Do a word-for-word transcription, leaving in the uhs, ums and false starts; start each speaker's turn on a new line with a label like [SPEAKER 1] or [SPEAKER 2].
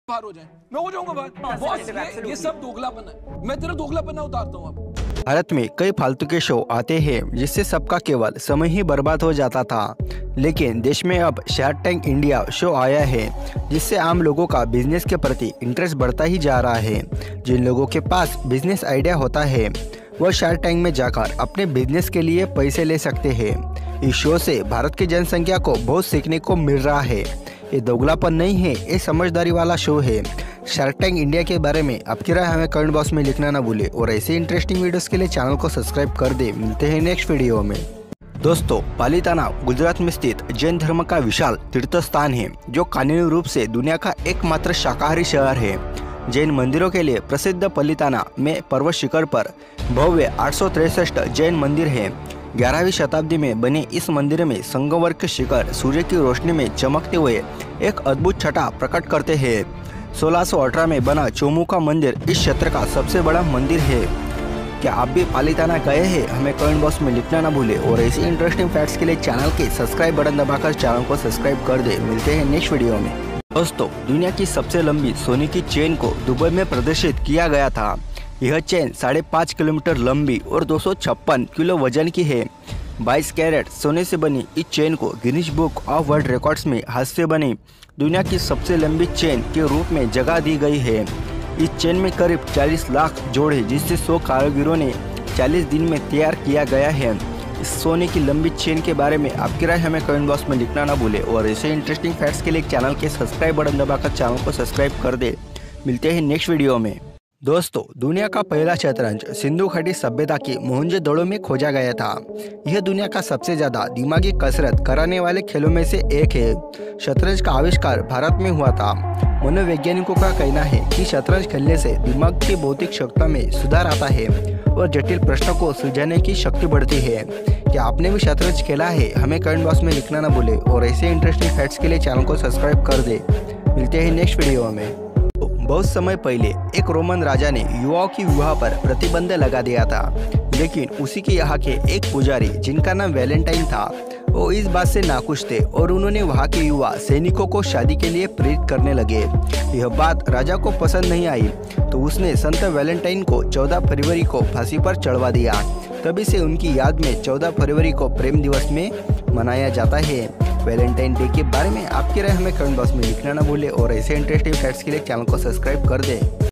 [SPEAKER 1] बाहर हो जाए, मैं हो जाऊंगा बाहर। बॉस, ये, ये सब दोगलापन है, मैं तेरा दोगलापन उतारता हूँ अब।
[SPEAKER 2] भारत में कई फालतू के शो आते हैं जिससे सबका केवल समय ही बर्बाद हो जाता था, लेकिन देश में अब शार्क टैंक इंडिया शो आया है जिससे आम लोगों का बिजनेस के प्रति इंटरेस्ट बढ़ता ही जा रहा है। जिन लोगों के पास बिजनेस आइडिया होता है वह शार्क टैंक में जाकर अपने बिजनेस के लिए पैसे ले सकते हैं। इस शो से भारत की जनसंख्या को बहुत सीखने को मिल रहा है। ये दोगलापन नहीं है, ये समझदारी वाला शो है। शार्क टैंक इंडिया के बारे में आपकी राय हमें कमेंट बॉक्स में लिखना ना भूले और ऐसे इंटरेस्टिंग वीडियोस के लिए चैनल को सब्सक्राइब कर दे। मिलते हैं नेक्स्ट वीडियो में। दोस्तों, पालिताना गुजरात में स्थित जैन धर्म का विशाल तीर्थ स्थान है जो कानूनी रूप से दुनिया का एकमात्र शाकाहारी शहर है। जैन मंदिरों के लिए प्रसिद्ध पालिताना में पर्वत शिखर पर भव्य आठ सौ तिरसठ जैन मंदिर है। ग्यारहवीं शताब्दी में बने इस मंदिर में संगमरमर के शिखर सूर्य की रोशनी में चमकते हुए एक अद्भुत छटा प्रकट करते हैं। सोलह सौ अठारह में बना चौमुखा मंदिर इस क्षेत्र का सबसे बड़ा मंदिर है। क्या आप भी पालिताना गए हैं? हमें कमेंट बॉक्स में लिखना ना भूले और ऐसी इंटरेस्टिंग फैक्ट्स के लिए चैनल के सब्सक्राइब बटन दबाकर चैनल को सब्सक्राइब कर दे। मिलते हैं नेक्स्ट वीडियो में। दोस्तों, दुनिया की सबसे लंबी सोने की चेन को दुबई में प्रदर्शित किया गया था। यह चेन साढ़े पाँच किलोमीटर लंबी और दो सौ छप्पन किलो वजन की है। बाईस कैरेट सोने से बनी इस चेन को Guinness book of world records में हाथ से बनी दुनिया की सबसे लंबी चेन के रूप में जगह दी गई है। इस चेन में करीब चालीस लाख जोड़े जिससे सौ कारीगरों ने चालीस दिन में तैयार किया गया है। इस सोने की लंबी चेन के बारे में आपकी राय हमें कमेंट बॉक्स में लिखना ना भूले और ऐसे इंटरेस्टिंग फैक्ट्स के लिए चैनल के सब्सक्राइब बटन दबाकर चैनल को सब्सक्राइब कर दे। मिलते हैं नेक्स्ट वीडियो में। दोस्तों, दुनिया का पहला शतरंज सिंधु घाटी सभ्यता के मोहनजोदड़ो में खोजा गया था। यह दुनिया का सबसे ज्यादा दिमागी कसरत कराने वाले खेलों में से एक है। शतरंज का आविष्कार भारत में हुआ था। मनोवैज्ञानिकों का कहना है कि शतरंज खेलने से दिमाग की भौतिक क्षमता में सुधार आता है और जटिल प्रश्नों को सुलझाने की शक्ति बढ़ती है। क्या आपने भी शतरंज खेला है? हमें कमेंट बॉक्स में लिखना ना भूले और ऐसे इंटरेस्टिंग फैक्ट्स के लिए चैनल को सब्सक्राइब कर दे। मिलते हैं नेक्स्ट वीडियो में। बहुत समय पहले एक रोमन राजा ने युवाओं की विवाह पर प्रतिबंध लगा दिया था, लेकिन उसी के यहाँ के एक पुजारी जिनका नाम वैलेंटाइन था वो इस बात से नाखुश थे और उन्होंने वहाँ के युवा सैनिकों को शादी के लिए प्रेरित करने लगे। यह बात राजा को पसंद नहीं आई तो उसने संत वैलेंटाइन को चौदह फरवरी को फांसी पर चढ़वा दिया। तभी से उनकी याद में चौदह फरवरी को प्रेम दिवस में मनाया जाता है। वैलेंटाइन डे के बारे में आपकी राय हमें कमेंट बॉक्स में लिखना ना भूले और ऐसे इंटरेस्टिंग फैक्ट्स के लिए चैनल को सब्सक्राइब कर दे।